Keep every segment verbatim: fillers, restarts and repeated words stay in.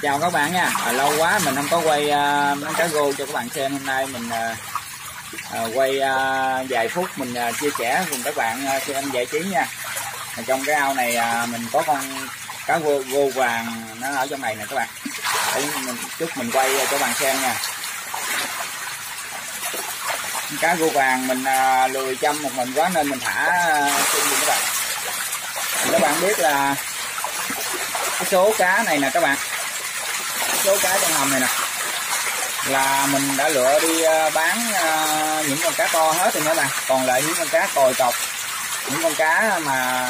Chào các bạn nha. À, lâu quá mình không có quay uh, món cá rô cho các bạn xem. Hôm nay mình uh, uh, quay uh, vài phút mình uh, chia sẻ cùng các bạn uh, xem giải trí nha. Mà trong cái ao này uh, mình có con cá rô, rô vàng nó ở trong này nè các bạn. Để mình chút mình quay cho các bạn xem nha. Cá rô vàng mình uh, lười chăm một mình quá nên mình thả uh, các bạn. Các bạn biết là cái số cá này nè các bạn, số cá trong hầm này nè là mình đã lựa đi bán những con cá to hết rồi nha các bạn. Còn lại những con cá còi cọc, những con cá mà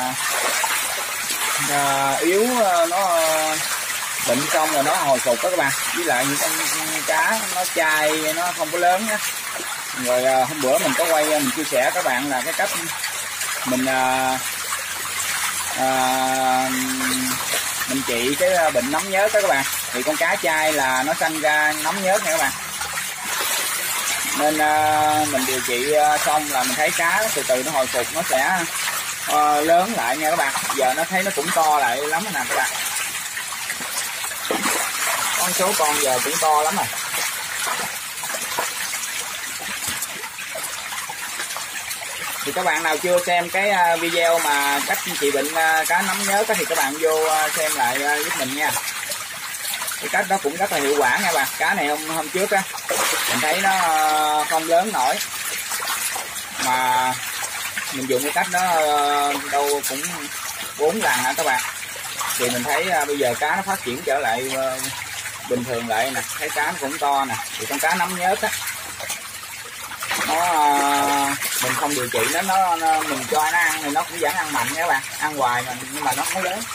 à, yếu nó bệnh xong rồi nó hồi phục đó các bạn, với lại những con cá nó chai nó không có lớn á. Rồi hôm bữa mình có quay mình chia sẻ các bạn là cái cách mình à, à, mình trị cái bệnh nấm nhớt đó các bạn. Thì con cá chai là nó sanh ra nấm nhớt nha các bạn, nên uh, mình điều trị uh, xong là mình thấy cá từ từ nó hồi phục, nó sẽ uh, lớn lại nha các bạn. Giờ nó thấy nó cũng to lại lắm nè các bạn, con số con giờ cũng to lắm rồi. Thì các bạn nào chưa xem cái video mà cách trị bệnh cá nấm nhớt thì các bạn vô xem lại giúp mình nha. Cái cách đó cũng rất là hiệu quả nha bạn. Cá này hôm hôm trước á mình thấy nó không lớn nổi, mà mình dùng cái cách đó đâu cũng bốn lần hả các bạn. Thì mình thấy bây giờ cá nó phát triển trở lại bình thường lại nè, thấy cá nó cũng to nè. Thì con cá nấm nhớt á, nó mình không điều trị nó, nó, nó mình cho nó ăn thì nó cũng vẫn ăn mạnh nha các bạn, ăn hoài mà nhưng mà nó không lớn.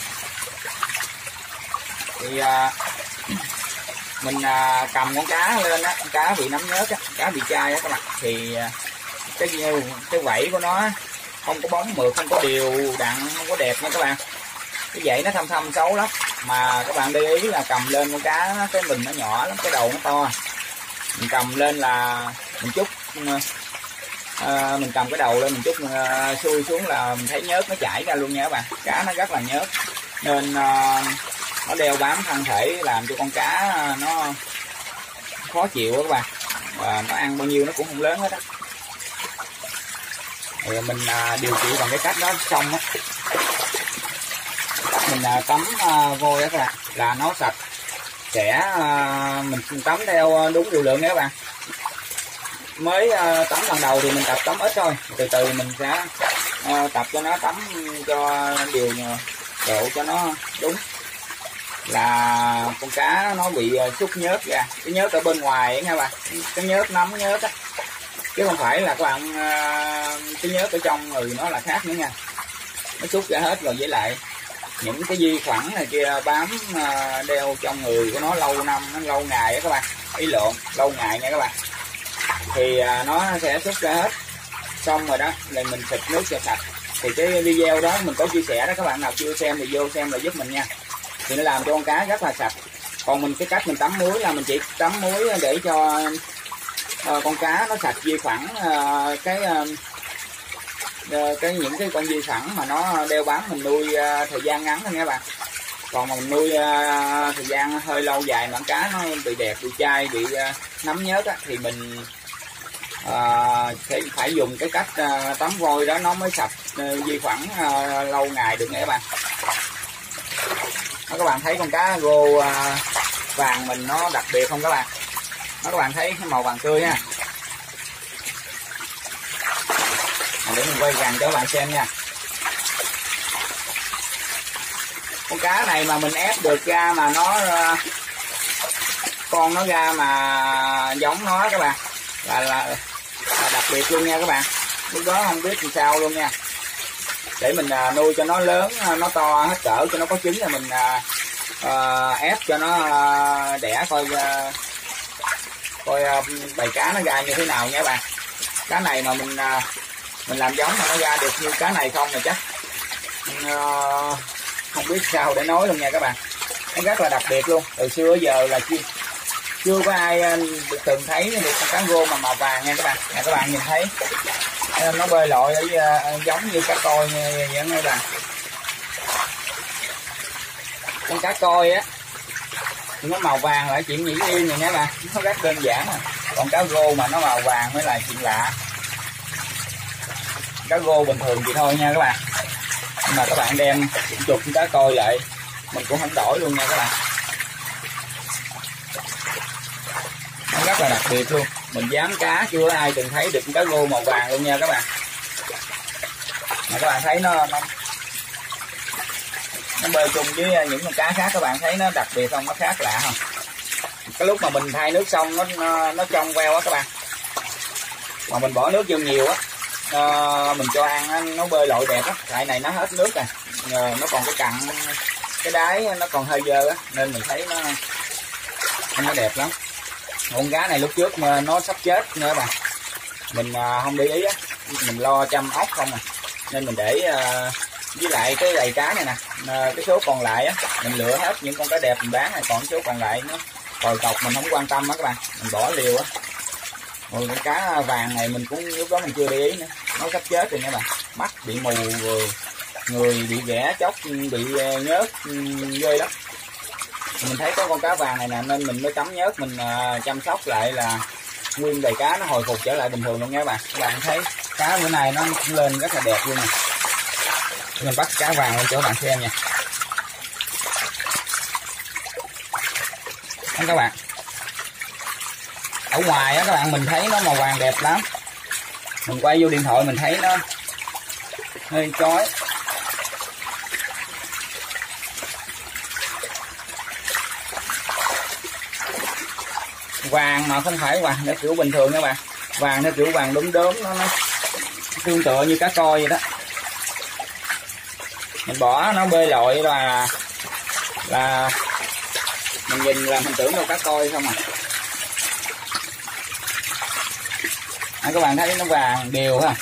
Thì à, mình à, cầm con cá lên á, con cá bị nấm nhớt á, cá bị chai á các bạn, thì à, cái cái vảy của nó không có bóng mượt, không có đều đặn, không có đẹp nha các bạn. Cái vảy nó thâm thâm xấu lắm. Mà các bạn để ý là cầm lên con cá cái mình nó nhỏ lắm, cái đầu nó to. Mình cầm lên là mình chút à, mình cầm cái đầu lên mình chút à, xuôi xuống là mình thấy nhớt nó chảy ra luôn nha các bạn. Cá nó rất là nhớt nên à, nó đeo bám thân thể làm cho con cá nó khó chịu đó các bạn, và nó ăn bao nhiêu nó cũng không lớn hết á. Thì mình à, điều trị bằng cái cách đó xong á, mình à, tắm à, vôi đó các bạn là nó sạch sẽ. À, mình tắm theo đúng liều lượng nha các bạn. Mới à, tắm lần đầu thì mình tập tắm ít thôi, từ từ mình sẽ à, tập cho nó tắm cho điều độ cho nó đúng. Là con cá nó bị xúc nhớt ra, cái nhớt ở bên ngoài ấy nha bạn, cái nhớt nấm nhớt á, chứ không phải là các bạn cái nhớt ở trong người nó là khác nữa nha. Nó xúc ra hết rồi, với lại những cái vi khuẩn này kia bám đeo trong người của nó lâu năm, nó lâu ngày á các bạn, ý lộn lâu ngày nha các bạn, thì nó sẽ xúc ra hết. Xong rồi đó rồi mình xịt nước cho sạch. Thì cái video đó mình có chia sẻ đó, các bạn nào chưa xem thì vô xem lại giúp mình nha. Thì nó làm cho con cá rất là sạch. Còn mình cái cách mình tắm muối là mình chỉ tắm muối để cho uh, con cá nó sạch vi khuẩn, uh, cái uh, cái những cái con vi khuẩn mà nó đeo bám mình nuôi uh, thời gian ngắn thôi nha các bạn. Còn mà mình nuôi uh, thời gian hơi lâu dài mà con cá nó bị đẹp, bị chai, bị uh, nấm nhớt á, thì mình uh, sẽ phải dùng cái cách uh, tắm vôi đó nó mới sạch uh, vi khuẩn uh, lâu ngày được nha các bạn. Đó, các bạn thấy con cá rô uh, vàng mình nó đặc biệt không các bạn? Đó, các bạn thấy cái màu vàng tươi nha. Để mình quay gần cho các bạn xem nha. Con cá này mà mình ép được ra mà nó uh, con nó ra mà giống nó các bạn là, là, là đặc biệt luôn nha các bạn. Lúc đó không biết làm sao luôn nha. Để mình uh, nuôi cho nó lớn, uh, nó to hết cỡ cho nó có trứng rồi mình uh, uh, ép cho nó uh, đẻ coi uh, coi uh, bầy cá nó ra như thế nào nha các bạn. Cá này mà mình uh, mình làm giống mà nó ra được như cá này không thì chắc uh, không biết sao để nói luôn nha các bạn. Nó rất là đặc biệt luôn. Từ xưa đến giờ là chưa chưa có ai được từng thấy được con cá rô mà màu vàng nha các bạn. Nè các bạn nhìn thấy nó bơi lội ở giống như cá coi vậy các bạn. Con cá coi á nó màu vàng là chuyện dĩ nhiên rồi nha bạn, nó rất đơn giản à. Còn cá rô mà nó màu vàng mới là chuyện lạ. Cá rô bình thường vậy thôi nha các bạn, nhưng mà các bạn đem chục cá coi lại mình cũng không đổi luôn nha các bạn. Nó rất là đặc biệt luôn, mình dám cá chưa ai từng thấy được cá rô màu vàng luôn nha các bạn. Mà các bạn thấy nó nó, nó bơi chung với những con cá khác, các bạn thấy nó đặc biệt không, nó khác lạ không? Cái lúc mà mình thay nước xong nó nó, nó trong veo á các bạn, mà mình bỏ nước vô nhiều á, à, mình cho ăn nó bơi lội đẹp á. Tại này nó hết nước rồi, à, nó còn cái cặn cái đáy nó còn hơi dơ á, nên mình thấy nó nó đẹp lắm. Con cá này lúc trước nó sắp chết nữa các bạn, mình à, không để ý á, mình lo chăm ốc không à, nên mình để à, với lại cái đầy cá này nè, à, cái số còn lại á mình lựa hết những con cá đẹp mình bán này, còn số còn lại nó còi cọc mình không quan tâm á các bạn, mình bỏ liều á. Rồi cái cá vàng này mình cũng lúc đó mình chưa để ý nữa, nó sắp chết rồi nha bạn, mắt bị mù rồi người bị ghẻ chóc, bị nhớt ghê lắm. Mình thấy có con cá vàng này nè nên mình mới cắm nhớt, mình uh, chăm sóc lại là nguyên đầy cá nó hồi phục trở lại bình thường luôn nha các bạn. Các bạn thấy cá bữa nay nó cũng lên rất là đẹp luôn nè. Mình bắt cá vàng lên cho các bạn xem nha. Đó các bạn, ở ngoài á các bạn mình thấy nó màu vàng đẹp lắm, mình quay vô điện thoại mình thấy nó hơi chói. Vàng mà không phải vàng theo kiểu bình thường các bạn, vàng theo kiểu vàng đốm đốm, nó, nó tương tự như cá coi vậy đó. Mình bỏ nó bơi lội là là mình nhìn là mình tưởng đâu cá coi không à. À, các bạn thấy nó vàng đều ha,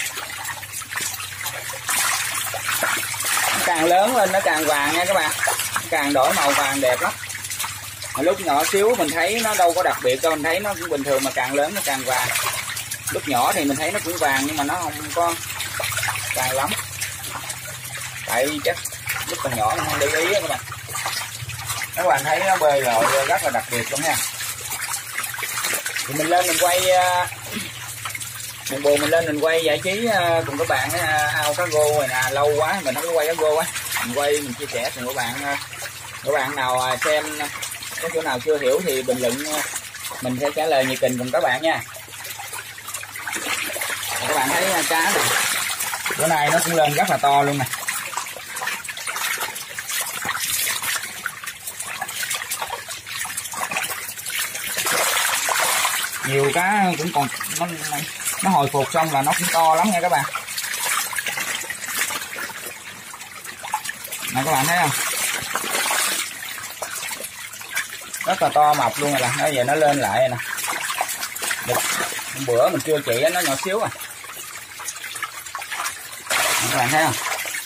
nó càng lớn lên nó càng vàng nha các bạn, càng đổi màu vàng đẹp lắm. Mà lúc nhỏ xíu mình thấy nó đâu có đặc biệt đâu, mình thấy nó cũng bình thường, mà càng lớn nó càng vàng. Lúc nhỏ thì mình thấy nó cũng vàng nhưng mà nó không có vàng lắm, tại vì chắc lúc còn nhỏ mình không để ý các bạn. Các bạn thấy nó bơi lội rất là đặc biệt luôn nha. Thì mình lên mình quay mình buồn mình lên mình quay giải trí cùng các bạn ao cá rô này nè, lâu quá mình không có quay cá rô á, mình quay mình chia sẻ cùng các bạn. Các bạn nào xem có chỗ nào chưa hiểu thì bình luận, mình sẽ trả lời nhiệt tình cùng các bạn nha. Các bạn thấy cá này bữa nay nó cũng lên rất là to luôn nè. Nhiều cá cũng còn nó, nó hồi phục xong là nó cũng to lắm nha các bạn. Nè các bạn thấy không, rất là to mập luôn rồi nè. Nó giờ nó lên lại nè, được bữa mình chưa chỉ nó nhỏ xíu à. Các bạn thấy không,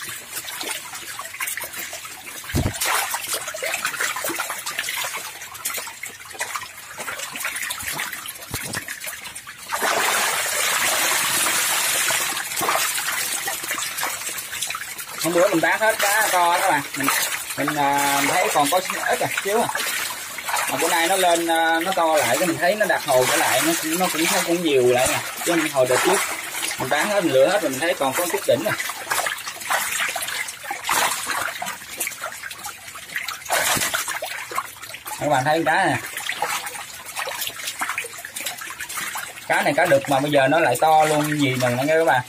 hôm bữa mình bán hết cá to các bạn, mình mình uh, thấy còn có ít à xíu à, mà bữa nay nó lên uh, nó to lại, cái mình thấy nó đặt hồ trở lại, nó nó cũng thấy cũng nhiều lại nè, chứ hồi đợt trước mình bán hết mình lựa hết rồi mình thấy còn có chút đỉnh à. Các bạn thấy cá nè, cá này cá đực mà bây giờ nó lại to luôn gì mình nghe các bạn.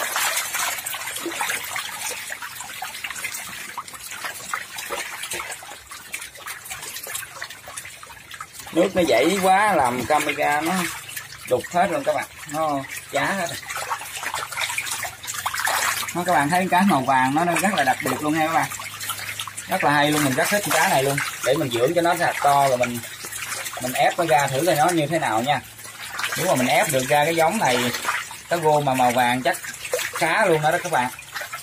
Nước nó dãy quá làm camera nó đục hết luôn các bạn, nó chá hết rồi. Nó các bạn thấy cá màu vàng nó rất là đặc biệt luôn nha các bạn, rất là hay luôn, mình rất thích cá này luôn. Để mình dưỡng cho nó thật to rồi mình mình ép nó ra thử coi nó như thế nào nha. Nếu mà mình ép được ra cái giống này cá rô mà màu vàng chắc khá luôn đó đó các bạn.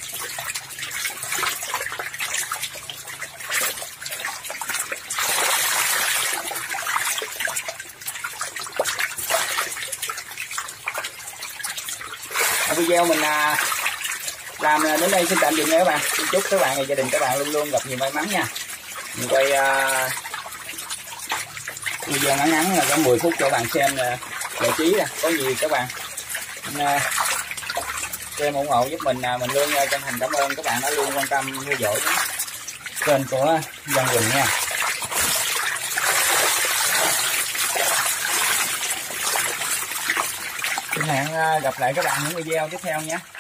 Video mình làm đến đây xin tạm dừng nha các bạn. Chúc các bạn và gia đình các bạn luôn luôn gặp nhiều may mắn nha. Mình quay video ngắn ngắn là có mười phút cho bạn xem giải trí nè, có gì các bạn xem ủng hộ giúp mình, mình luôn chân thành cảm ơn các bạn đã luôn quan tâm theo dõi kênh của Văn Quỳnh nha. Xin hẹn gặp lại các bạn những video tiếp theo nhé.